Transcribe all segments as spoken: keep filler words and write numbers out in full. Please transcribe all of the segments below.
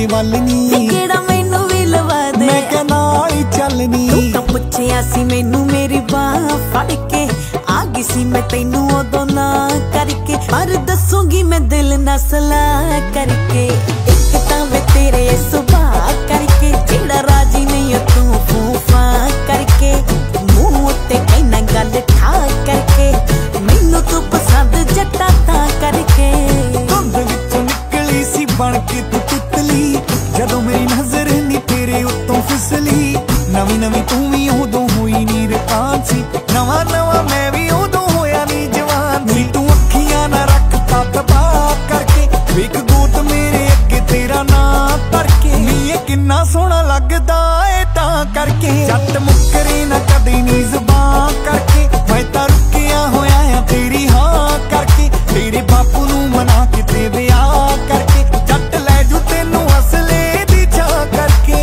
तेरे वल नी केड़ा मैनू भी लवा दे, मैं क्या नाल ही चलनी। तू तां पुछया सी मैनू मेरी बाह फड़ के, आ गई सी मैं तैनू उदों ना करके, पर दसूंगी मैं दिल ना सलाह करके। एक तां वे तेरे सुभाऽ करके, जेड़ा राजी नहीं है तू फूफा करके, मूंह उत्ते कहना गल ठा करके, मैनू तू पसंद जट्टा तां करके। धुंद विचों निकली सी बन के तू तितली, जदों मेरी नजर नी तेरे उत्तों फिसली। नवी नवी तू भी उदों हुई नी रकांसी, नवा नवा मैं भी उदों होया नी जवान सी। तू अखियां ना रख तबा करके, वेख गोत मेरे अगे तेरा नां धरके, नी ये किन्ना सोहना लगदा ए तां करके। जट मुकरे ना कदे नी ज़बान करके, मैं तां रुकिया होया आ तेरी हां करके, तेरे बापू नू मना के ते विआह करके, जट लै जू तैनू असले दी चाह करके।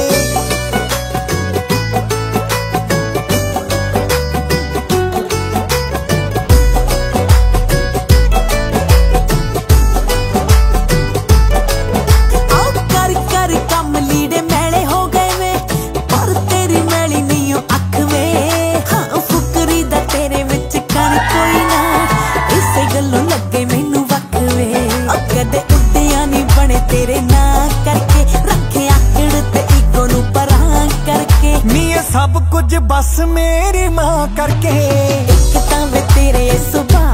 तेरे ना करके रखे आकड़ ते ईगो नू परां करके, नी ये सब कुछ बस मेरी मां करके। एक तां वे तेरे सुभाऽ